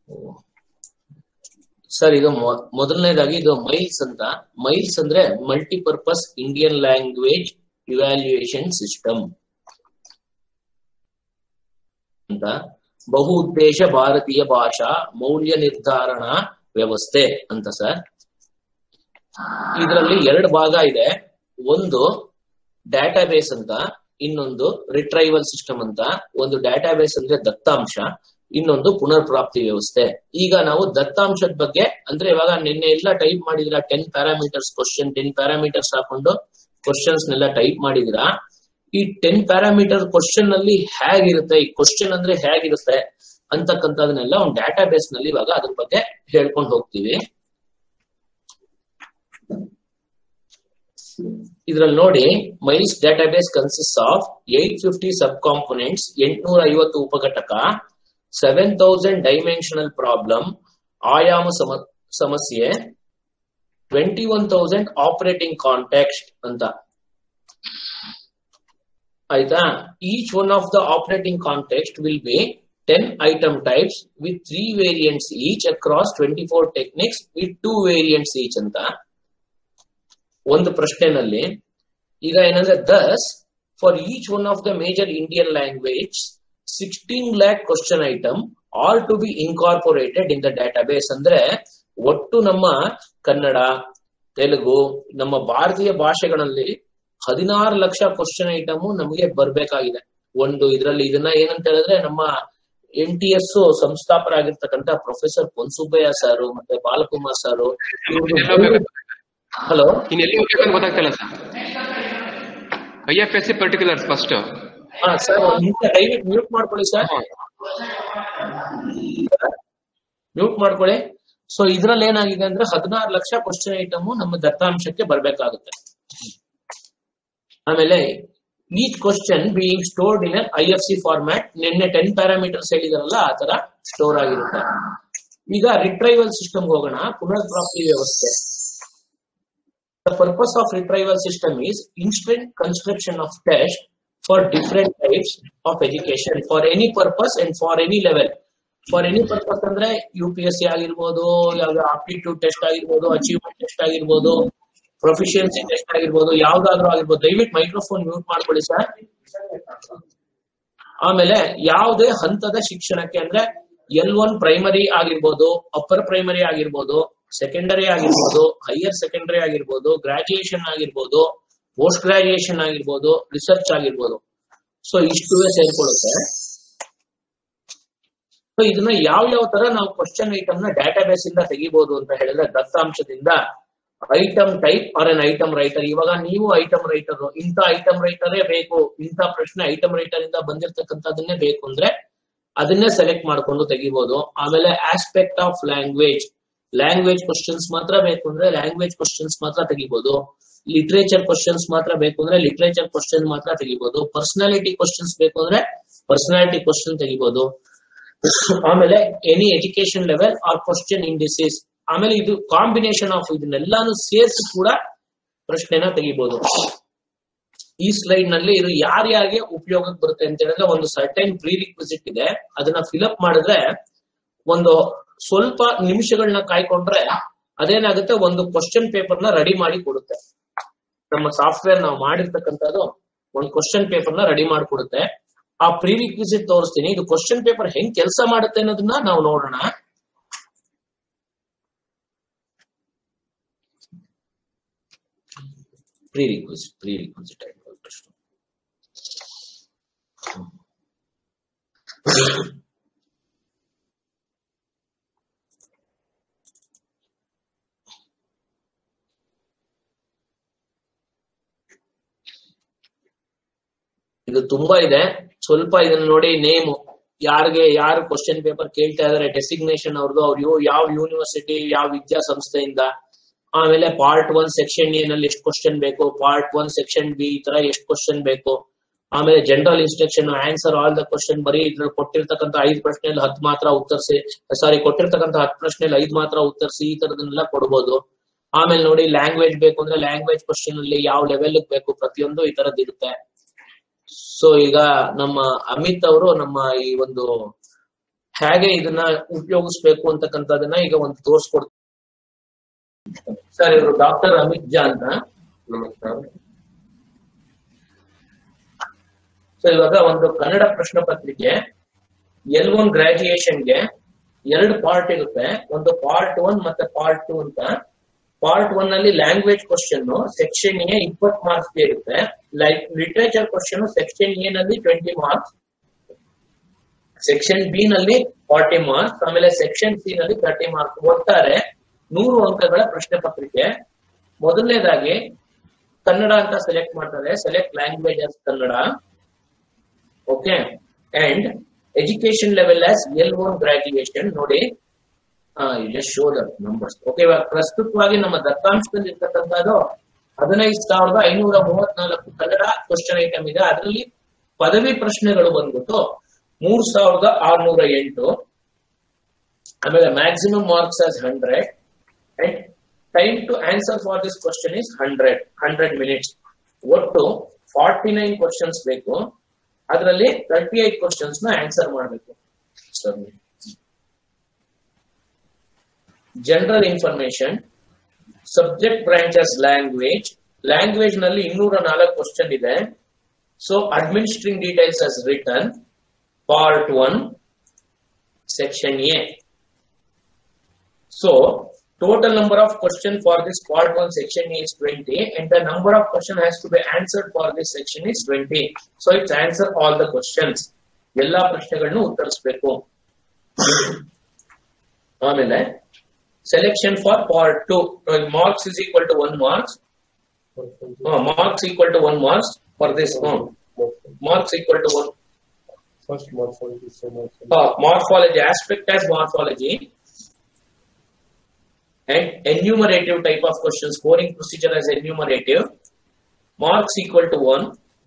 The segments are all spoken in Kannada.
ಸರ್ ಇದು ಮೊದಲನೇದಾಗಿ ಇದು ಮೈಲ್ಸ್ ಅಂತ. ಮೈಲ್ಸ್ ಅಂದ್ರೆ multipurpose Indian language evaluation system ಅಂತ, ಬಹು ಉದ್ದೇಶ ಭಾರತೀಯ ಭಾಷಾ ಮೌಲ್ಯ ನಿರ್ಧಾರಣಾ ವ್ಯವಸ್ಥೆ ಅಂತ ಸರ್. ಇದರಲ್ಲಿ ಎರಡು ಭಾಗ ಇದೆ. ಒಂದು ಡಾಟಾಬೇಸ್ ಅಂತ, ಇನ್ನೊಂದು ರಿಟ್ರೈವಲ್ ಸಿಸ್ಟಮ್ ಅಂತ. ಒಂದು ಡಾಟಾಬೇಸ್ ಅಂದ್ರೆ ದತ್ತಾಂಶ, ಇನ್ನೊಂದು ಪುನರ್ ಪ್ರಾಪ್ತಿ ವ್ಯವಸ್ಥೆ. ಈಗ ನಾವು ದತ್ತಾಂಶದ ಬಗ್ಗೆ ಅಂದ್ರೆ ಇವಾಗ ನಿನ್ನೆ ಎಲ್ಲ ಟೈಪ್ ಮಾಡಿದ್ರ 10 ಪ್ಯಾರಾಮೀಟರ್ಸ್ ಕ್ವಶನ್, 10 ಪ್ಯಾರಾಮೀಟರ್ಸ್ ಹಾಕೊಂಡು ಕ್ವಶನ್ಸ್ ನೆಲ್ಲ ಟೈಪ್ ಮಾಡಿದಿರಾ. ಈ 10 ಪ್ಯಾರಾಮೀಟರ್ ಕ್ವಶನ್ ಅಲ್ಲಿ ಹೇಗಿರುತ್ತೆ, ಈ ಕ್ವಶನ್ ಅಂದ್ರೆ ಹೇಗಿರುತ್ತೆ ಅಂತಕ್ಕಂಥದನ್ನೆಲ್ಲ ಒಂದು ಡಾಟಾಬೇಸ್ ನಲ್ಲಿ ಇವಾಗ ಅದ್ರ ಬಗ್ಗೆ ಹೇಳ್ಕೊಂಡು ಹೋಗ್ತೀವಿ. ಇದ್ರಲ್ಲಿ ನೋಡಿ, MILES database consist of 850 sub components, 850 ಉಪಘಟಕ, 7000 ಡೈಮೆನ್ಷನಲ್ ಪ್ರಾಬ್ಲಮ್ ಆಯಾಮ ಸಮಸ್ಯೆ, 21,000 ಆಪರೇಟಿಂಗ್ ಕಾಂಟೆಕ್ಸ್ಟ್ ಅಂತ. ಆಯ್ತಾ? Each one of the operating context will be 10 item types with 3 variants each across 24 techniques with 2 variants each ಅಂತ. ಒಂದು ಪ್ರಶ್ನೆನಲ್ಲಿ ಈಗ ಏನಂದ್ರೆ, thus for each one of the major Indian language 16 lakh question item are to be incorporated in the database. ಅಂದ್ರೆ ಒಟ್ಟು ನಮ್ಮ ಕನ್ನಡ, ತೆಲುಗು, ನಮ್ಮ ಭಾರತೀಯ ಭಾಷೆಗಳಲ್ಲಿ 16 ಲಕ್ಷ ಕ್ವಶನ್ ಐಟಮ್ ನಮಗೆ ಬರ್ಬೇಕಾಗಿದೆ. ಒಂದು ಇದರಲ್ಲಿ ಇದನ್ನ ಏನಂತ ಹೇಳಿದ್ರೆ, ನಮ್ಮ NTS ಸಂಸ್ಥಾಪಕರಾಗಿರ್ತಕ್ಕಂಥ ಪ್ರೊಫೆಸರ್ ಪೊನ್ಸುಬ್ಬಯ್ಯ ಸರ್ ಮತ್ತೆ ಬಾಲಕುಮಾರ್ ಸರ್. ಹಲೋ, ಗೊತ್ತಾಗ್ತಿಲ್ಲ ಸರ್. IFSC particulars first. ಹಾ ಸರ್, ದಯವಿಟ್ಟು ಮ್ಯೂಟ್ ಮಾಡ್ಕೊಳ್ಳಿ ಸರ್, ಮ್ಯೂಟ್ ಮಾಡ್ಕೊಳ್ಳಿ. ಸೊ ಇದ್ರಲ್ಲಿ ಏನಾಗಿದೆ ಅಂದ್ರೆ 16 ಲಕ್ಷ ಕ್ವಶನ್ ಐಟಮ್ ನಮ್ಮ ದತ್ತಾಂಶಕ್ಕೆ ಬರ್ಬೇಕಾಗುತ್ತೆ. ಆಮೇಲೆ each question being stored in IFC format. ನಿನ್ನೆ 10 ಪ್ಯಾರಾಮೀಟರ್ಸ್ ಹೇಳಿದಾರಲ್ಲ, ಆ ತರ ಸ್ಟೋರ್ ಆಗಿರುತ್ತೆ. ಈಗ ರಿಟ್ರೈವಲ್ ಸಿಸ್ಟಮ್ ಹೋಗೋಣ, ಪುನರ್ ಪ್ರಾಪ್ತಿ ವ್ಯವಸ್ಥೆ. The purpose of retrieval system is instant construction of tests for different types of education for any purpose and for any level. For any purpose ಅಂದ್ರೆ UPSC ಆಗಿರ್ಬೋದು, ಯಾವ್ದು ಆಪ್ಟಿಟ್ಯೂಡ್ ಟೆಸ್ಟ್ ಆಗಿರ್ಬೋದು, ಅಚೀವ್ಮೆಂಟ್ ಟೆಸ್ಟ್ ಆಗಿರ್ಬೋದು, ಪ್ರೊಫಿಷಿಯನ್ಸಿ ಟೆಸ್ಟ್ ಆಗಿರ್ಬೋದು, ಯಾವ್ದಾದ್ರು ಆಗಿರ್ಬೋದು. ದಯವಿಟ್ಟು ಮೈಕ್ರೋಫೋನ್ ಮ್ಯೂಟ್ ಮಾಡ್ಕೊಳ್ಳಿ ಸರ್. ಆಮೇಲೆ ಯಾವುದೇ ಹಂತದ ಶಿಕ್ಷಣಕ್ಕೆ ಅಂದ್ರೆ L1 ಪ್ರೈಮರಿ ಆಗಿರ್ಬೋದು, ಅಪ್ಪರ್ ಪ್ರೈಮರಿ ಆಗಿರ್ಬೋದು, ಸೆಕೆಂಡರಿ ಆಗಿರ್ಬೋದು, ಹೈಯರ್ ಸೆಕೆಂಡರಿ ಆಗಿರ್ಬೋದು, ಗ್ರಾಜುಯೇಷನ್ ಆಗಿರ್ಬೋದು, ಪೋಸ್ಟ್ ಗ್ರಾಜುಯೇಷನ್ ಆಗಿರ್ಬೋದು, ರಿಸರ್ಚ್ ಆಗಿರ್ಬೋದು. ಸೊ ಇಷ್ಟುವೇ ಸೇರ್ಕೊಳ್ಳುತ್ತೆ. ಸೊ ಇದನ್ನ ಯಾವ ತರ ನಾವು ಕ್ವಶನ್ ಐಟಮ್ ನ ಡಾಟಾಬೇಸ್ ಇಂದ ತೆಗಿಬಹುದು ಅಂತ ಹೇಳಿದ್ರೆ, ದತ್ತಾಂಶದಿಂದ item type or an item writer. ಇವಾಗ ನೀವು ಐಟಮ್ ರೈಟರ್, ಇಂಥ ಐಟಮ್ ರೈಟರೇ ಬೇಕು, ಇಂಥ ಪ್ರಶ್ನೆ ಐಟಮ್ ರೈಟರ್ ಇಂದ ಬಂದಿರತಕ್ಕಂಥದನ್ನೇ ಬೇಕು ಅಂದ್ರೆ ಅದನ್ನೇ ಸೆಲೆಕ್ಟ್ ಮಾಡ್ಕೊಂಡು ತೆಗಿಬಹುದು. ಆಮೇಲೆ aspect of language, language questions ಮಾತ್ರ ಬೇಕು ಅಂದ್ರೆ ಲ್ಯಾಂಗ್ವೇಜ್ ಕ್ವಶನ್ಸ್ ಮಾತ್ರ ತೆಗಿಬಹುದು. ಲಿಟ್ರೇಚರ್ ಕ್ವಶನ್ಸ್ ಮಾತ್ರ ಬೇಕು ಅಂದ್ರೆ ಲಿಟ್ರೇಚರ್ ಕ್ವಶನ್ ಮಾತ್ರ ತೆಗಿಬಹುದು. ಪರ್ಸನಾಲಿಟಿ ಕ್ವಶನ್ಸ್ ಬೇಕು ಅಂದ್ರೆ ಪರ್ಸನಾಲಿಟಿ ಕ್ವಶನ್ ತೆಗಿಬಹುದು. ಆಮೇಲೆ any education level or question indices. ಆಮೇಲೆ ಇದು ಕಾಂಬಿನೇಷನ್ ಆಫ್ ಇದನ್ನೆಲ್ಲಾನು ಸೇರಿಸಿ ಕೂಡ ಪ್ರಶ್ನೆನ ತೆಗಿಬಹುದು. ಈ ಸ್ಲೈಡ್ ನಲ್ಲಿ ಇದು ಯಾರ್ಯಾರಿಗೆ ಉಪಯೋಗಕ್ಕೆ ಬರುತ್ತೆ ಅಂತ ಹೇಳಿದ್ರೆ, ಒಂದು ಸರ್ಟೈನ್ ಪ್ರೀ ರಿಕ್ವಿಸಿಟ್ ಇದೆ, ಅದನ್ನ ಫಿಲ್ಅಪ್ ಮಾಡಿದ್ರೆ ಒಂದು ಸ್ವಲ್ಪ ನಿಮಿಷಗಳನ್ನ ಕಾಯ್ಕೊಂಡ್ರೆ ಅದೇನಾಗುತ್ತೆ, ಒಂದು ಕ್ವಶನ್ ಪೇಪರ್ ನ ರೆಡಿ ಮಾಡಿ ಕೊಡುತ್ತೆ. ನಮ್ಮ ಸಾಫ್ಟ್ವೇರ್ ನಾವು ಮಾಡಿರ್ತಕ್ಕಂಥದ್ದು ಒಂದು ಕ್ವಶನ್ ಪೇಪರ್ ನ ರೆಡಿ ಮಾಡಿಕೊಡುತ್ತೆ. ಆ ಪ್ರೀ ರಿಕ್ವಿಸಿಟ್ ತೋರಿಸ್ತೀನಿ. ಇದು ಕ್ವಶನ್ ಪೇಪರ್ ಹೆಂಗ್ ಕೆಲಸ ಮಾಡುತ್ತೆ ಅನ್ನೋದನ್ನ ನಾವು ನೋಡೋಣ. ಪ್ರೀ ರಿಕ್ವಿಸಿಟ್ ಇದು ತುಂಬಾ ಇದೆ, ಸ್ವಲ್ಪ ಇದನ್ನ ನೋಡಿ. ನೇಮು, ಯಾರು ಕ್ವಶನ್ ಪೇಪರ್ ಕೇಳ್ತಾ ಇದಾರೆ, ಡೆಸಿಗ್ನೇಷನ್ ಅವ್ರದ್ದು, ಅವ್ರು ಯಾವ ಯೂನಿವರ್ಸಿಟಿ, ಯಾವ ವಿದ್ಯಾಸಂಸ್ಥೆಯಿಂದ. ಆಮೇಲೆ ಪಾರ್ಟ್ 1 ಸೆಕ್ಷನ್ ಎ ನಲ್ಲಿ ಎಷ್ಟು ಕ್ವಶನ್ ಬೇಕು, ಪಾರ್ಟ್ 1 ಸೆಕ್ಷನ್ ಬಿ ಈ ತರ ಎಷ್ಟು ಕ್ವಶನ್ ಬೇಕು. ಆಮೇಲೆ general instruction, answer all the question. ಬರೀ ಇದ್ರಲ್ಲಿ ಕೊಟ್ಟಿರ್ತಕ್ಕಂಥ 5 ಪ್ರಶ್ನೆಯಲ್ಲಿ 10 ಮಾತ್ರ ಉತ್ತರಿಸಿ, ಕೊಟ್ಟಿರ್ತಕ್ಕಂಥ 10 ಪ್ರಶ್ನೆಯಲ್ಲಿ 5 ಮಾತ್ರ ಉತ್ತರಿಸಿ, ಈ ತರದನ್ನೆಲ್ಲ ಕೊಡ್ಬೋದು. ಆಮೇಲೆ ನೋಡಿ, ಲ್ಯಾಂಗ್ವೇಜ್ ಬೇಕು ಅಂದ್ರೆ ಲ್ಯಾಂಗ್ವೇಜ್ ಕ್ವಶನ್ ಅಲ್ಲಿ ಯಾವ ಲೆವೆಲ್ ಬೇಕು, ಪ್ರತಿಯೊಂದು ಈ ತರದ್ ಇರುತ್ತೆ. ಸೊ ಈಗ ನಮ್ಮ ಅಮಿತ್ ಅವರು ನಮ್ಮ ಈ ಒಂದು ಹೇಗೆ ಇದನ್ನ ಉಪಯೋಗಿಸ್ಬೇಕು ಅಂತಕ್ಕಂಥದನ್ನ ಈಗ ಒಂದು ತೋರಿಸ್ಕೊಡ್ತೀನಿ. ಸರ್, ಇವರು ಡಾಕ್ಟರ್ ಅಮಿತ್ ಜಾ ಅಂತ. ನಮಸ್ಕಾರ. ಸೊ ಇವಾಗ ಒಂದು ಕನ್ನಡ ಪ್ರಶ್ನೆ ಪತ್ರಿಕೆ L1 ಗ್ರಾಜುಯೇಷನ್ಗೆ 2 ಪಾರ್ಟ್ ಇರುತ್ತೆ. ಒಂದು ಪಾರ್ಟ್ 1 ಮತ್ತೆ ಪಾರ್ಟ್ 2 ಅಂತ. ಪಾರ್ಟ್ 1 ಅಲ್ಲಿ language question section A 20 marks ಇರುತ್ತೆ. ಲಿಟರೇಚರ್ ಕ್ವಶನ್ ಸೆಕ್ಷನ್ ಎ ನಲ್ಲಿ 20 ಮಾರ್ಕ್ಸ್, ಸೆಕ್ಷನ್ ಬಿ ನಲ್ಲಿ 40 ಮಾರ್ಕ್ಸ್, ಆಮೇಲೆ ಸೆಕ್ಷನ್ ಸಿ ನಲ್ಲಿ 30 ಮಾರ್ಕ್ಸ್. ಒಟ್ಟಾರೆ 100 ಅಂಕಗಳ ಪ್ರಶ್ನೆ ಪತ್ರಿಕೆ. ಮೊದಲನೇದಾಗಿ ಕನ್ನಡ ಅಂತ ಸೆಲೆಕ್ಟ್ ಮಾಡ್ತಾರೆ. Select language as Kannada. Okay. And education level as L1 graduation. ನೋಡಿ, just show the numbers. Okay, ಇವಾಗ ಪ್ರಸ್ತುತವಾಗಿ ನಮ್ಮ ದತ್ತಾಂಶದಲ್ಲಿ ಇರ್ತಕ್ಕಂಥದ್ದು 15,534 ಕನ್ನಡ ಕ್ವಶನ್ ಐಟಮ್ ಇದೆ. ಅದರಲ್ಲಿ ಪದವಿ ಪ್ರಶ್ನೆಗಳು ಬಂದ್ಬಿಟ್ಟು 3,608. ಆಮೇಲೆ maximum marks as 100 and time to answer for this question is 100 minutes. ಒಟ್ಟು 49 ಕ್ವಶನ್ಸ್ ಬೇಕು. ಅದರಲ್ಲಿ 38 ಕ್ವಶನ್ಸ್ ನ ಆನ್ಸರ್ ಮಾಡಬೇಕು. General information, subject branches language. Language ನಲ್ಲಿ 204 ಕ್ವಶನ್ ಇದೆ. So administering details as return, part 1, section A. So total number of question for this part 1 section is 20 and the number of question has to be answered for this section is 20. So it's answer all the questions. ಎಲ್ಲಾ ಪ್ರಶ್ನೆಗಳನ್ನು ಉತ್ತರಿಸಬೇಕು. ಆಮೇಲೆ selection for part 2, marks is equal to 1 marks. Marks equal to 1 marks for this. Marks equal to 1. First morphology. Morphology aspect as morphology. And enumerative type of question, scoring procedure as enumerative. Marks equal to 1.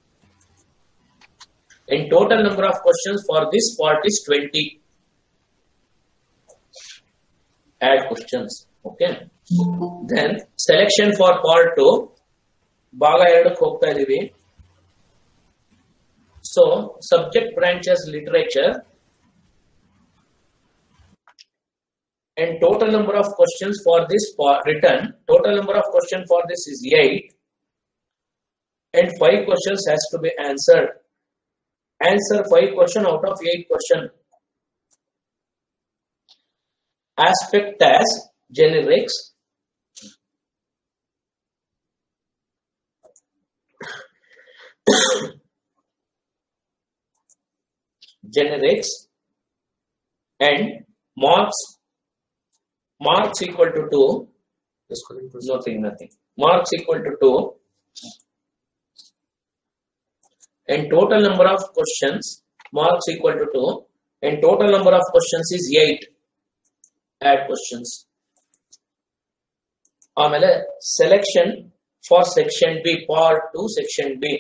And total number of questions for this part is 20. Add questions. Okay. Then selection for part 2. Bhaga 2 ಹೋಗ್ತಾ ಇದೀವಿ. So subject branches literature. And total number of questions for this written, total number of questions for this is 8 and 5 questions has to be answered. Answer 5 question out of 8 question. Aspect as generics. Generics and marks equal to 2. Nothing. Marks equal to 2. And total number of questions, marks equal to 2. And total number of questions is 8. Add questions. Amele selection for section B, part 2, section B.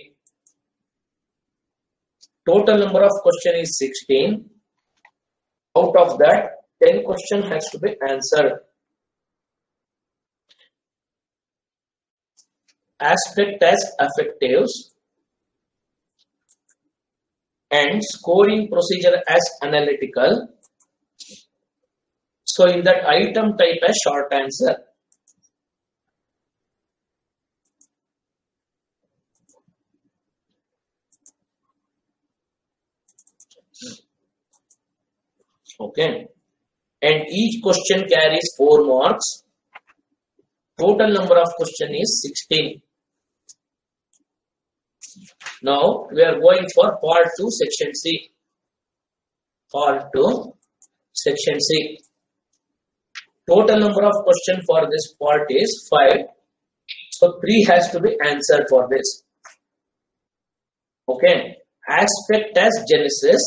Total number of question is 16. Out of that, 10 question has to be answered. Aspect as affectives and scoring procedure as analytical. So in that item type as short answer. Okay. And each question carries 4 marks. Total number of question is 16. Now we are going for part 2, section C. Part 2, section C. Total number of question for this part is 5. So 3 has to be answered for this. Okay. Aspect as genesis.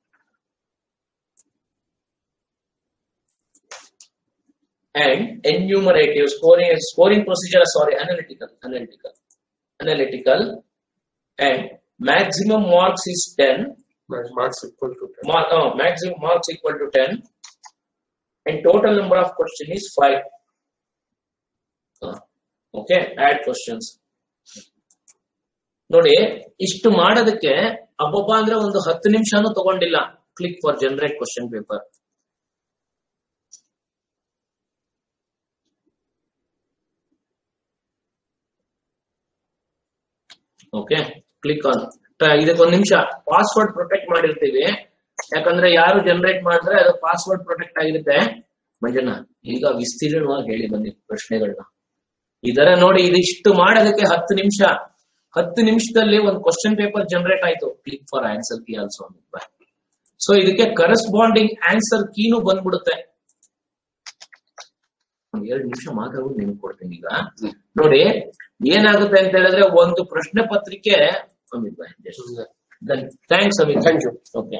And enumerative, scoring procedure, analytical, and maximum marks is 10. Marks equal to 10. Maximum marks equal to 10. And total number of question is 5. Okay, add questions. ನೋಡಿ, ಇಷ್ಟು ಮಾಡೋದಕ್ಕೆ ಅಬ್ಬಬ್ಬ ಅಂದ್ರೆ ಒಂದು 10 ನಿಮಿಷನೂ ತಗೊಂಡಿಲ್ಲ. click for generate question paper. Okay, click on. ಇದಕ್ಕೊಂದು ನಿಮಿಷ ಪಾಸ್ವರ್ಡ್ ಪ್ರೊಟೆಕ್ಟ್ ಮಾಡಿರ್ತೀವಿ, ಯಾಕಂದ್ರೆ ಯಾರು ಜನರೇಟ್ ಮಾಡಿದ್ರೆ ಅದು ಪಾಸ್ವರ್ಡ್ ಪ್ರೊಟೆಕ್ಟ್ ಆಗಿರುತ್ತೆ. ಮಂಜಣ್ಣ ಈಗ ವಿಸ್ತೀರ್ಣವಾಗಿ ಹೇಳಿ ಬನ್ನಿ ಪ್ರಶ್ನೆಗಳನ್ನ. ಇದರ ನೋಡಿ, ಇದಿಷ್ಟು ಮಾಡೋದಕ್ಕೆ 10 ನಿಮಿಷ. 10 ನಿಮಿಷದಲ್ಲಿ ಒಂದು ಕ್ವಶನ್ ಪೇಪರ್ ಜನರೇಟ್ ಆಯ್ತು. Click for answer key also. So ಇದಕ್ಕೆ ಕರೆಸ್ಪಾಂಡಿಂಗ್ ಆನ್ಸರ್ ಕೀನು ಬಂದ್ಬಿಡುತ್ತೆ. 2 ನಿಮಿಷ ಮಾತಾಡ್ಬಿಟ್ಟು ನಿಮ್ಗೆ ಕೊಡ್ತೀನಿ. ಈಗ ನೋಡಿ ಏನಾಗುತ್ತೆ ಅಂತ ಹೇಳಿದ್ರೆ, ಒಂದು ಪ್ರಶ್ನೆ ಪತ್ರಿಕೆ. Thanks Amit. Thank you. Okay,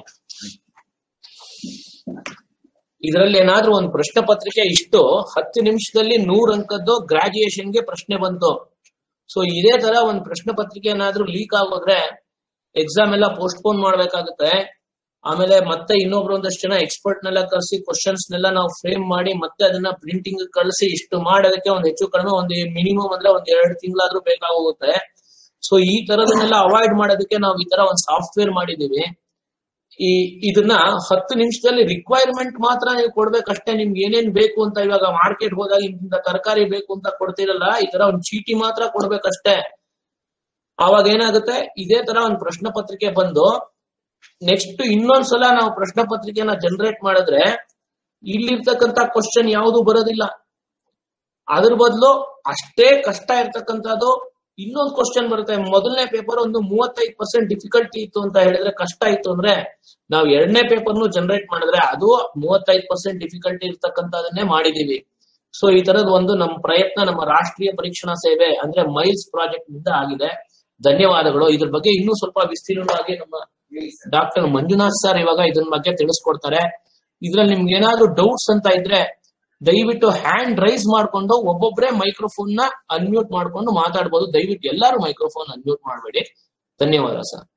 ಇದರಲ್ಲಿ ಏನಾದ್ರೂ ಒಂದು ಪ್ರಶ್ನೆ ಪತ್ರಿಕೆ ಇಷ್ಟು 10 ನಿಮಿಷದಲ್ಲಿ 100 ಅಂಕದ್ದು ಗ್ರಾಜುಯೇಷನ್ಗೆ ಪ್ರಶ್ನೆ ಬಂತು. ಸೊ ಇದೇ ತರ ಒಂದು ಪ್ರಶ್ನೆ ಪತ್ರಿಕೆ ಏನಾದ್ರೂ ಲೀಕ್ ಆಗೋದ್ರೆ ಎಕ್ಸಾಮ್ ಎಲ್ಲ ಪೋಸ್ಟ್ಪೋನ್ ಮಾಡ್ಬೇಕಾಗುತ್ತೆ. ಆಮೇಲೆ ಮತ್ತೆ ಇನ್ನೊಬ್ರು ಒಂದಷ್ಟು ಜನ ಎಕ್ಸ್ಪರ್ಟ್ ನೆಲ್ಲ ಕರ್ಸಿ ಕ್ವಶನ್ಸ್ ನೆಲ್ಲ ನಾವು ಫ್ರೇಮ್ ಮಾಡಿ ಮತ್ತೆ ಅದನ್ನ ಪ್ರಿಂಟಿಂಗ್ ಕಳಿಸಿ ಇಷ್ಟು ಮಾಡೋದಕ್ಕೆ ಒಂದು ಹೆಚ್ಚು ಕಡಿಮೆ ಒಂದು ಮಿನಿಮಮ್ ಅಂದ್ರೆ ಒಂದು 2 ತಿಂಗಳಾದ್ರೂ ಬೇಕಾಗೋಗುತ್ತೆ. ಸೊ ಈ ತರದನ್ನೆಲ್ಲ ಅವಾಯ್ಡ್ ಮಾಡೋದಕ್ಕೆ ನಾವು ಈ ತರ ಒಂದು ಸಾಫ್ಟ್ವೇರ್ ಮಾಡಿದೀವಿ. ಇದನ್ನ 10 ನಿಮಿಷದಲ್ಲಿ ರಿಕ್ವೈರ್ಮೆಂಟ್ ಮಾತ್ರ ನೀವು ಕೊಡ್ಬೇಕಷ್ಟೇ. ನಿಮ್ಗೆ ಏನೇನ್ ಬೇಕು ಅಂತ, ಇವಾಗ ಮಾರ್ಕೆಟ್ ಹೋದಾಗ ಇಂತ ತರಕಾರಿ ಬೇಕು ಅಂತ ಕೊಡ್ತಿರಲ್ಲ, ಈ ತರ ಒಂದು ಚೀಟಿ ಮಾತ್ರ ಕೊಡ್ಬೇಕಷ್ಟೇ. ಅವಾಗ ಏನಾಗುತ್ತೆ, ಇದೇ ತರ ಒಂದು ಪ್ರಶ್ನೆ ಪತ್ರಿಕೆ ಬಂದು ನೆಕ್ಸ್ಟ್ ಇನ್ನೊಂದ್ಸಲ ನಾವು ಪ್ರಶ್ನೆ ಪತ್ರಿಕೆನ ಜನರೇಟ್ ಮಾಡಿದ್ರೆ ಇಲ್ಲಿರ್ತಕ್ಕಂತ ಕ್ವಶನ್ ಯಾವುದು ಬರೋದಿಲ್ಲ. ಅದ್ರ ಬದಲು ಅಷ್ಟೇ ಕಷ್ಟ ಇರ್ತಕ್ಕಂಥದ್ದು ಇನ್ನೊಂದು ಕ್ವಶನ್ ಬರುತ್ತೆ. ಮೊದಲನೇ ಪೇಪರ್ ಒಂದು 35% ಡಿಫಿಕಲ್ಟಿ ಇತ್ತು ಅಂತ ಹೇಳಿದ್ರೆ, ಕಷ್ಟ ಇತ್ತು ಅಂದ್ರೆ, ನಾವು 2ನೇ ಪೇಪರ್ನು ಜನರೇಟ್ ಮಾಡಿದ್ರೆ ಅದು 35% ಡಿಫಿಕಲ್ಟಿ ಇರ್ತಕ್ಕಂಥದನ್ನೇ ಮಾಡಿದೀವಿ. ಸೊ ಈ ತರದ ಒಂದು ನಮ್ಮ ಪ್ರಯತ್ನ ನಮ್ಮ ರಾಷ್ಟ್ರೀಯ ಪರೀಕ್ಷಣಾ ಸೇವೆ ಅಂದ್ರೆ ಮೈಲ್ಸ್ ಪ್ರಾಜೆಕ್ಟ್ ನಿಂದ ಆಗಿದೆ. ಧನ್ಯವಾದಗಳು. ಇದ್ರ ಬಗ್ಗೆ ಇನ್ನೂ ಸ್ವಲ್ಪ ವಿಸ್ತೀರ್ಣವಾಗಿ ನಮ್ಮ ಡಾಕ್ಟರ್ ಮಂಜುನಾಥ್ ಸರ್ ಇವಾಗ ಇದನ್ನ ಬಗ್ಗೆ ತಿಳಿಸ್ಕೊಡ್ತಾರೆ. ಇದ್ರಲ್ಲಿ ನಿಮ್ಗೆ ಏನಾದ್ರು ಡೌಟ್ಸ್ ಅಂತ ಇದ್ರೆ ದಯವಿಟ್ಟು ಹ್ಯಾಂಡ್ ರೈಸ್ ಮಾಡ್ಕೊಂಡು ಒಬ್ಬೊಬ್ರೆ ಮೈಕ್ರೋಫೋನ್ ನ ಅನ್ಮ್ಯೂಟ್ ಮಾಡ್ಕೊಂಡು ಮಾತಾಡ್ಬೋದು. ದಯವಿಟ್ಟು ಎಲ್ಲರೂ ಮೈಕ್ರೋಫೋನ್ ಅನ್ಮ್ಯೂಟ್ ಮಾಡಬೇಡಿ. ಧನ್ಯವಾದ ಸರ್.